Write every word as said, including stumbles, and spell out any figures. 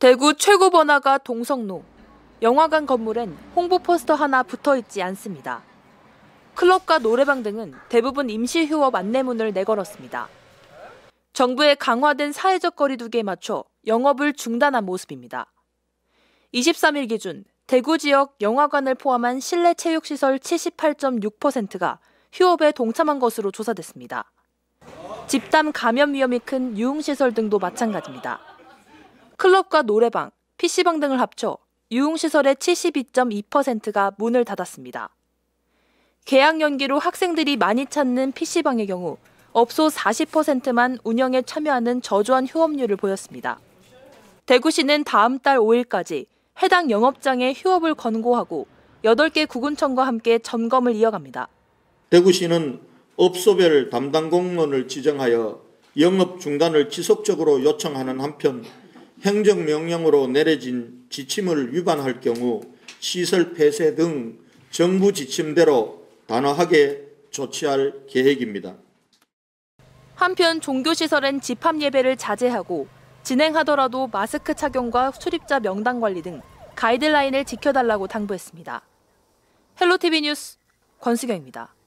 대구 최고 번화가 동성로. 영화관 건물엔 홍보 포스터 하나 붙어 있지 않습니다. 클럽과 노래방 등은 대부분 임시 휴업 안내문을 내걸었습니다. 정부의 강화된 사회적 거리 두기에 맞춰 영업을 중단한 모습입니다. 이십삼 일 기준 대구 지역 영화관을 포함한 실내 체육시설 칠십팔 점 육 퍼센트가 휴업에 동참한 것으로 조사됐습니다. 집단 감염 위험이 큰 유흥시설 등도 마찬가지입니다. 클럽과 노래방, 피시방 등을 합쳐 유흥시설의 칠십이 점 이 퍼센트가 문을 닫았습니다. 개학 연기로 학생들이 많이 찾는 피시방의 경우 업소 사십 퍼센트만 운영에 참여하는 저조한 휴업률을 보였습니다. 대구시는 다음 달 오 일까지 해당 영업장의 휴업을 권고하고 여덟 개 구군청과 함께 점검을 이어갑니다. 대구시는 업소별 담당 공무원을 지정하여 영업 중단을 지속적으로 요청하는 한편 행정명령으로 내려진 지침을 위반할 경우 시설 폐쇄 등 정부 지침대로 단호하게 조치할 계획입니다. 한편 종교시설엔 집합 예배를 자제하고 진행하더라도 마스크 착용과 출입자 명단 관리 등 가이드라인을 지켜달라고 당부했습니다. 헬로티비 뉴스 권수경입니다.